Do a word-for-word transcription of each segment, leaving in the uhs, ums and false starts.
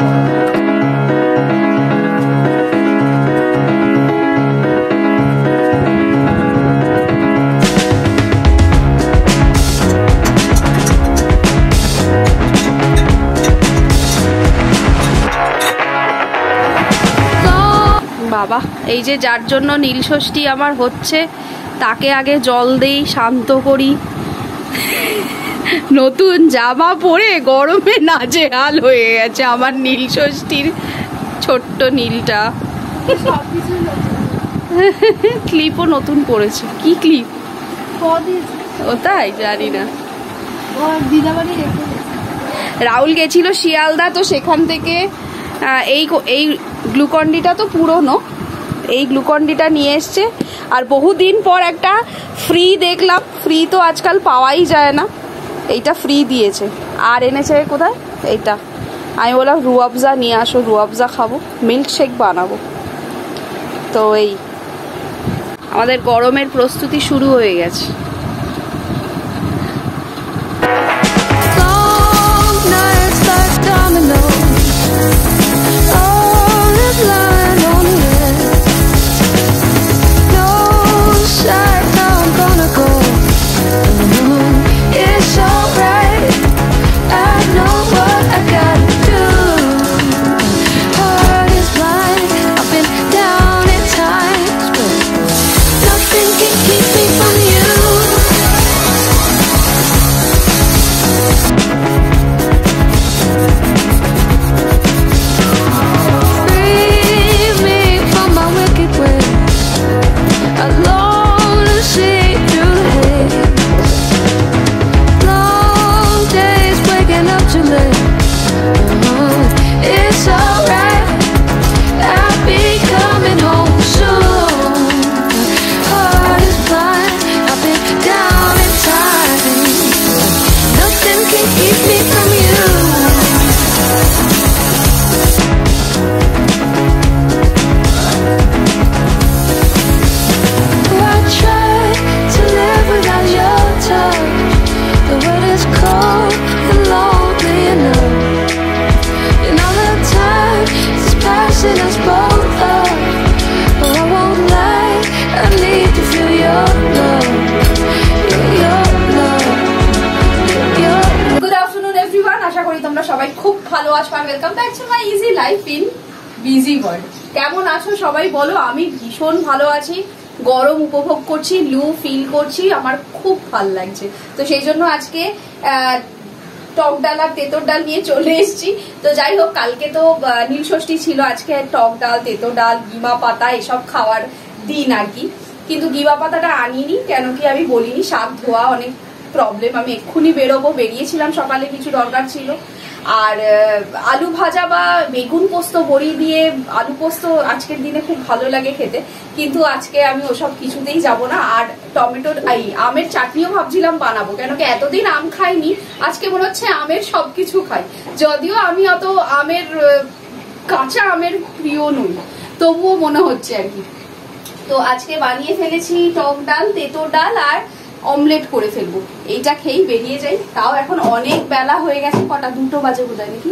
বাবা, এই যে যার জন্য নীল ষষ্ঠী আমার হচ্ছে তাকে আগে জল দেই, শান্ত করি। নতুন জামা পরে গরমে নাজেহাল হয়ে গেছে আমার নীল ষষ্ঠীর ছোট্ট নীলটা। ক্লিপও নতুন পরেছে। কি ক্লিপ? ও তাই জানি না। রাহুল গেছিল শিয়ালদা, তো সেখান থেকে এই এই গ্লুকন্ডিটা তো পুরনো, এই গ্লুকন্ডিটা নিয়ে এসছে। আর বহুদিন পর একটা ফ্রি দেখলাম, ফ্রি তো আজকাল পাওয়াই যায় না, এইটা ফ্রি দিয়েছে। আর এনেছে কোথায় এইটা, আমি বললাম রুয়াবজা নিয়ে আসো, রুয়াবজা খাবো, মিল্ক শেক বানাবো। তো এই আমাদের গরমের প্রস্তুতি শুরু হয়ে গেছে। সবাই খুব ভালো আছো আর welcome back to my easy life in busy world. কেমন আছো সবাই বলো? আমি ভীষণ ভালো আছি, গরম উপভোগ করছি, লু ফিল করছি, আমার খুব ভালো লাগছে। তো সেই জন্য আজকে টক ডাল আর তেঁতোর ডাল নিয়ে চলে এসেছি। তো যাই হোক, কালকে তো নীল ষষ্ঠী ছিল, আজকে টক ডাল, তেঁতোর ডাল, গিমা পাতা এসব খাওয়ার দিন আর কি। কিন্তু গিমা পাতাটা আনিনি, কেন কি আমি বলিনি, শাক ধোয়া অনেক প্রবলেম। আমি এক্ষুনি বেরোবো, বেরিয়েছিলাম সকালে, কিছু দরকার ছিল। আর আলু ভাজা বা বেগুন পোস্ত বড়ি দিয়ে আলু পোস্ত আজকের দিনে খুব ভালো লাগে খেতে, কিন্তু আজকে আমি ওসব কিছুতেই যাব না। আর টমেটোর এই আমের চাটনিও ভাবছিলাম বানাবো, কেন কি এতদিন আম খাইনি, আজকে মনে হচ্ছে আমের সবকিছু খাই। যদিও আমি অত আমের কাঁচা আমের প্রিয় নই, তবুও মনে হচ্ছে আর কি। তো আজকে বানিয়ে ফেলেছি টক ডাল, তেঁতোর ডাল আর অমলেট করে ফেলবো। এইটা খেয়েই বেরিয়ে যাই। তাও এখন অনেক বেলা হয়ে গেছে, কটা দুটো বাজে বোধহয়, নাকি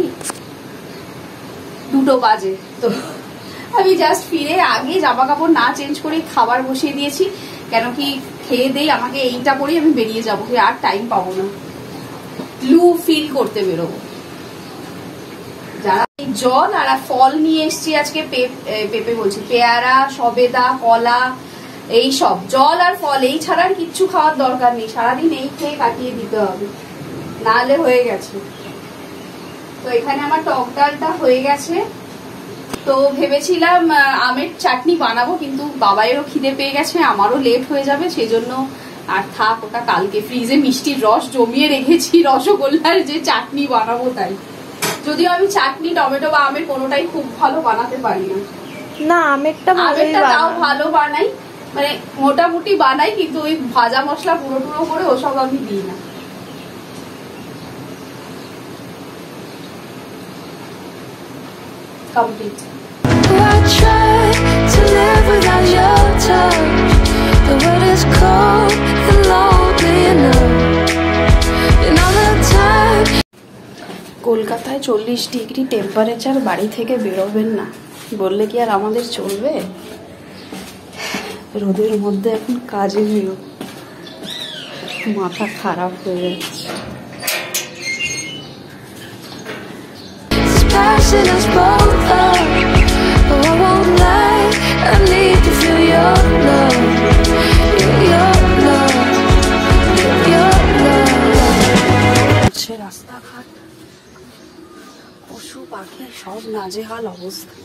দুটো বাজে। তো আমি জাস্ট ফিরে আগে জামা কাপড় না চেঞ্জ করে খাবার বসিয়ে দিয়েছি, কেন কি খেয়ে দেই আমাকে এইটা পরেই আমি বেরিয়ে যাবো, আর টাইম পাবো না, লু ফিল করতে বেরোবো। যারা জল আর ফল নিয়ে এসছি আজকে, পেঁপে বলছি, পেয়ারা, সবেদা, কলা, এই সব জল আর ফল, এই ছাড়া আর কিচ্ছু খাওয়ার দরকার নেই। সারাদিন এই খেয়ে কাটিয়ে দিতে হবে, নাহলে হয়ে গেছে। তো এখানে আমার টক ডালটা হয়ে গেছে। তো ভেবেছিলাম আমের চাটনি বানাবো, কিন্তু বাবাইয়েরও খিদে পেয়ে গেছে, আমারও লেট হয়ে যাবে, সেই জন্য আর থাক, ওটা কালকে ফ্রিজে মিষ্টির রস জমিয়ে রেখেছি, রসগোল্লার যে চাটনি বানাবো তাই। যদিও আমি চাটনি টমেটো বা আমের কোনোটাই খুব ভালো বানাতে পারি না। না, আমেরটা আমেরটা তাও ভালো বানাই, মানে মোটামুটি বানাই, কিন্তু ওই ভাজা মশলা পুরো পুরো করে ওসব আমি দিই না। কমপ্লিট। কলকাতায় চল্লিশ ডিগ্রি টেম্পারেচার, বাড়ি থেকে বেরোবেন না বললে কি আর আমাদের চলবে? রোদের মধ্যে এখন কাজে বেরো, মাথা খারাপ হয়ে যাচ্ছে। রাস্তাঘাট, পশু পাখি সব নাজেহাল অবস্থা।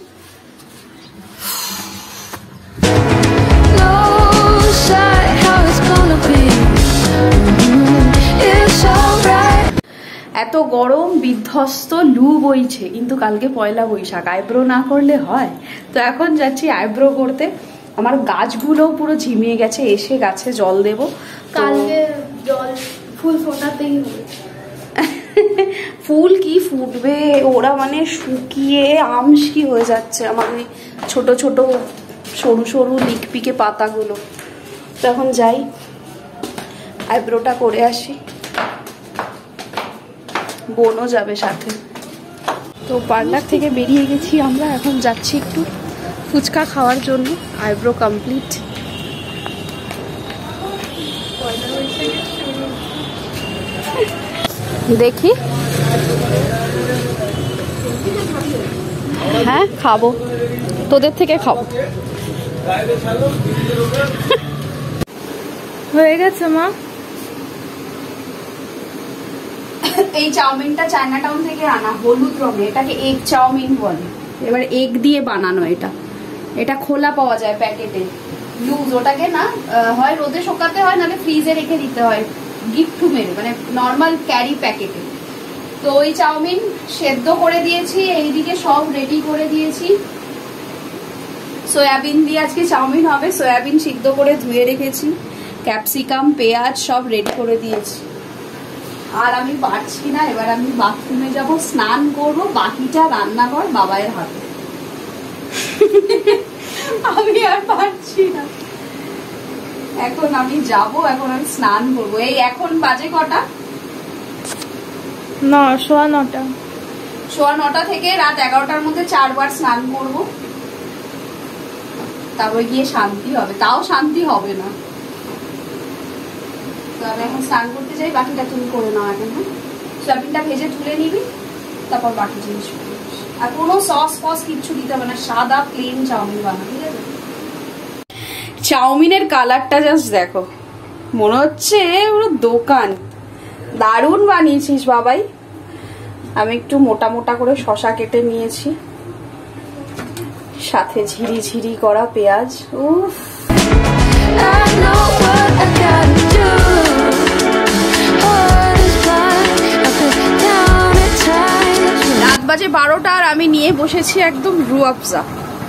এত গরম, বিধ্বস্ত, লু বইছে, কিন্তু কালকে পয়লা বৈশাখ, আইব্রো না করলে হয়? তো এখন যাচ্ছি আইব্রো করতে। আমার গাছগুলো পুরো ঝিমিয়ে গেছে, এসে গাছে জল দেব। কালকে জল ফুল ফোটাতেই হবে। ফুল কি ফুটবে, ওরা মানে শুকিয়ে আমসি হয়ে যাচ্ছে আমার ওই ছোট ছোট সরু সরু লিকপিকে পাতাগুলো। তখন যাই আইব্রোটা করে আসি, বোনও যাবে সাথে। তো পার্লার থেকে বেরিয়ে গেছি আমরা, এখন যাচ্ছি একটু ফুচকা খাওয়ার জন্য। Eyebrow complete. দেখি, হ্যাঁ খাবো, তোদের থেকে খাবো। হয়ে গেছে মা। এই চাউমিনটা চায়না টাউন থেকে আনা, হলুদ রঙের, এটাকে এগ চাউমিন বলে। এবার এগ দিয়ে বানানো এটা। এটা খোলা পাওয়া যায় প্যাকেটে, লুজ। ওটাকে না হয় রোদে শুকাতে হয়, নাহলে ফ্রিজে রেখে দিতে হয় গিফট মেরে, মানে নর্মাল ক্যারি প্যাকেটে। তো ওই চাউমিন সেদ্ধ করে দিয়েছি, এইদিকে সব রেডি করে দিয়েছি। সয়াবিন দিয়ে আজকে চাউমিন হবে, সয়াবিন সিদ্ধ করে ধুয়ে রেখেছি, ক্যাপসিকাম পেঁয়াজ সব রেডি করে দিয়েছি। আর আমি পারছি না, এবার আমি বাথরুমে যাব, স্নান করব, বাকিটা রান্নাঘর বাবাইয়ের হাতে। আমি আর পারছি না, এখন আমি যাব, এখন আমি স্নান করবো। এই এখন বাজে কটা? না, সোয়া নটা। সোয়া নটা থেকে রাত এগারোটার মধ্যে চারবার স্নান করব, তারপরে গিয়ে শান্তি হবে। তাও শান্তি হবে না। তো আমি এখন স্নান করতে যাই, বাকিটা তুমি করে নাও এখন। হ্যাঁ, সয়াবিনটা ভেজে তুলে নিবি, তারপর বাকি জিনিস। আর কোনো সস ফস কিচ্ছু দিতে হবে না, সাদা প্লেন চাউমিন বানাবো, ঠিক আছে? চাউমিনের কালারটা জাস্ট দেখো, মনে হচ্ছে পুরো দোকান। দারুণ বানিয়েছিস বাবাই। আমি একটু মোটা মোটা করে শসা কেটে নিয়েছি, সাথে ঝিরি ঝিরি করা পেঁয়াজ। উফ, রাত বাজে বারোটা, আর আমি নিয়ে বসেছি একদম রুয়াবজা।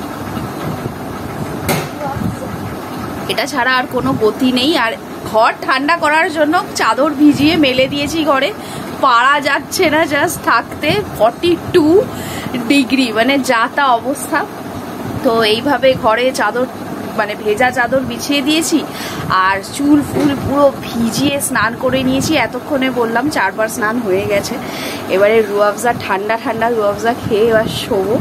এটা ছাড়া আর কোনো গতি নেই। আর ঘর ঠান্ডা করার জন্য চাদর ভিজিয়ে মেলে দিয়েছি ঘরে, পারা যাচ্ছে না জাস্ট থাকতে। ফর্টি টু ডিগ্রি, মানে যা তা অবস্থা। তো এইভাবে ঘরে চাদর, মানে ভেজা চাদর বিছিয়ে দিয়েছি, আর চুল ফুল পুরো ভিজিয়ে স্নান করে নিয়েছি। এতক্ষণে বললাম চারবার স্নান হয়ে গেছে। এবারে রুয়াবজা, ঠান্ডা ঠান্ডা রুয়াবজা খেয়ে এবার শোবো।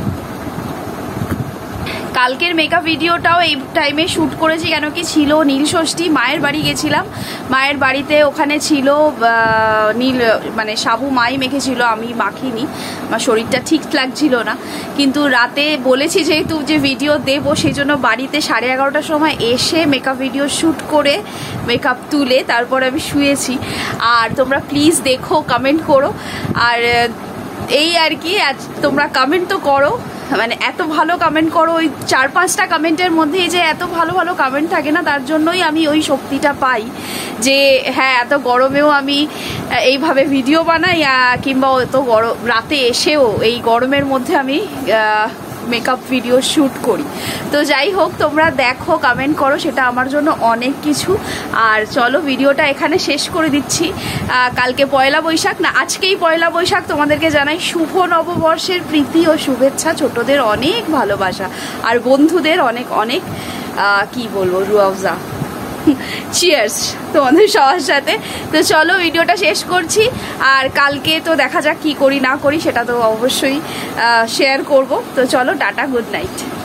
কালকের মেকআপ ভিডিওটাও এই টাইমে শ্যুট করেছি, কেন কি ছিল নীল ষষ্ঠী, মায়ের বাড়ি গেছিলাম। মায়ের বাড়িতে ওখানে ছিল নীল, মানে সাবু মাই মেখেছিল, আমি মাখিনি। আমার শরীরটা ঠিক লাগছিল না, কিন্তু রাতে বলেছি যেহেতু যে ভিডিও দেবো, সেই জন্য বাড়িতে সাড়ে এগারোটার সময় এসে মেকআপ ভিডিও শ্যুট করে মেকআপ তুলে তারপর আমি শুয়েছি। আর তোমরা প্লিজ দেখো, কমেন্ট করো। আর এই আর কি, তোমরা কমেন্ট তো করো, মানে এত ভালো কমেন্ট করো। ওই চার পাঁচটা কমেন্টের মধ্যে যে এত ভালো ভালো কমেন্ট থাকে না, তার জন্যই আমি ওই শক্তিটা পাই যে হ্যাঁ, এত গরমেও আমি এইভাবে ভিডিও বানাই, কিংবা এত গরম রাতে এসেও এই গরমের মধ্যে আমি মেকআপ ভিডিও শ্যুট করি। তো যাই হোক, তোমরা দেখো, কমেন্ট করো, সেটা আমার জন্য অনেক কিছু। আর চলো ভিডিওটা এখানে শেষ করে দিচ্ছি। কালকে পয়লা বৈশাখ, না আজকেই পয়লা বৈশাখ। তোমাদেরকে জানাই শুভ নববর্ষের প্রীতি ও শুভেচ্ছা, ছোটদের অনেক ভালোবাসা, আর বন্ধুদের অনেক অনেক কি বলবো রুয়াবজা। চিয়ার্স তোমাদের সবার সাথে। তো চলো ভিডিওটা শেষ করছি, আর কালকে তো দেখা যাক কি করি না করি, সেটা তো অবশ্যই শেয়ার করব। তো চলো টাটা, গুড নাইট।